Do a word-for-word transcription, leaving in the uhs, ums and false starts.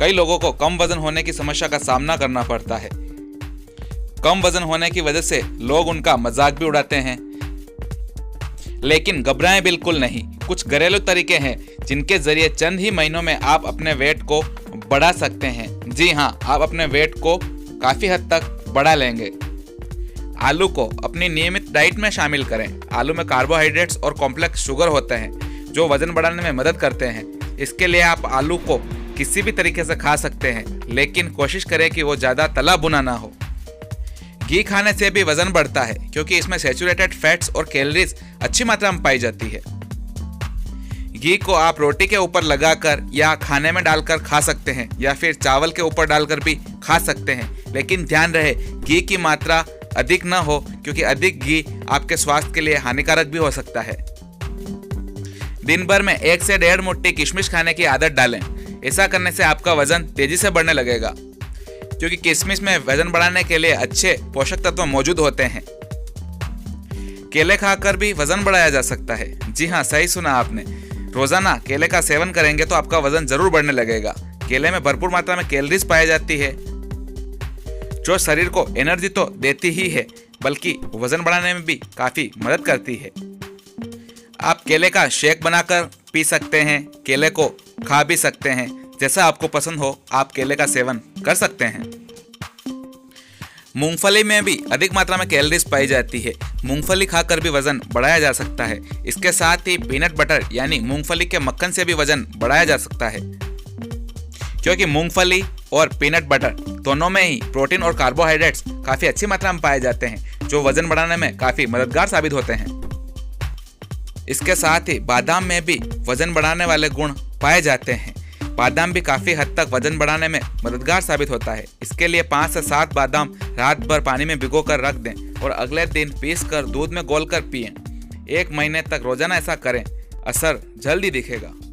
कई लोगों को कम वजन होने की समस्या का सामना करना पड़ता है। कम वजन होने की वजह से लोग उनका मजाक भी उड़ाते हैं, लेकिन घबराएं बिल्कुल नहीं। कुछ घरेलू तरीके हैं जिनके जरिए चंद ही महीनों में आप अपने वेट को बढ़ा सकते हैं। जी हाँ, आप अपने वेट को काफ़ी हद तक बढ़ा लेंगे। आलू को अपनी नियमित डाइट में शामिल करें। आलू में कार्बोहाइड्रेट्स और कॉम्प्लेक्स शुगर होते हैं जो वजन बढ़ाने में मदद करते हैं। इसके लिए आप आलू को किसी भी तरीके से खा सकते हैं, लेकिन कोशिश करें कि वो ज़्यादा तला भुना ना हो। घी खाने से भी वजन बढ़ता है क्योंकि इसमें सैचुरेटेड फैट्स और कैलोरीज अच्छी मात्रा में पाई जाती है। घी को आप रोटी के ऊपर लगाकर या खाने में डालकर खा सकते हैं या फिर चावल के ऊपर डालकर भी खा सकते हैं, लेकिन ध्यान रहे घी की मात्रा अधिक न हो क्योंकि अधिक घी आपके स्वास्थ्य के लिए हानिकारक भी हो सकता है। दिन भर में एक से डेढ़ मुट्ठी किशमिश खाने की आदत डालें। ऐसा करने से आपका वजन तेजी से बढ़ने लगेगा क्योंकि किशमिश में वजन बढ़ाने के लिए अच्छे पोषक तत्व मौजूद होते हैं। केले खाकर भी वजन बढ़ाया जा सकता है। जी हाँ, सही सुना आपने। रोजाना केले का सेवन करेंगे तो आपका वजन जरूर बढ़ने लगेगा। केले में भरपूर मात्रा में कैलोरीज पाई जाती है जो शरीर को एनर्जी तो देती ही है बल्कि वजन बढ़ाने में भी काफी मदद करती है। आप केले का शेक बनाकर पी सकते हैं, केले को खा भी सकते हैं। जैसा आपको पसंद हो आप केले का सेवन कर सकते हैं। मूंगफली में भी अधिक मात्रा में कैलोरीज पाई जाती है। मूंगफली खाकर भी वजन बढ़ाया जा सकता है। इसके साथ ही पीनट बटर यानी मूंगफली के मक्खन से भी वजन बढ़ाया जा सकता है क्योंकि मूंगफली और पीनट बटर दोनों में ही प्रोटीन और कार्बोहाइड्रेट्स काफ़ी अच्छी मात्रा में पाए जाते हैं जो वजन बढ़ाने में काफ़ी मददगार साबित होते हैं। इसके साथ ही बादाम में भी वजन बढ़ाने वाले गुण पाए जाते हैं। बादाम भी काफ़ी हद तक वजन बढ़ाने में मददगार साबित होता है। इसके लिए पाँच से सात बादाम रात भर पानी में भिगोकर रख दें और अगले दिन पीस कर दूध में घोलकर पिएं। एक महीने तक रोजाना ऐसा करें, असर जल्दी दिखेगा।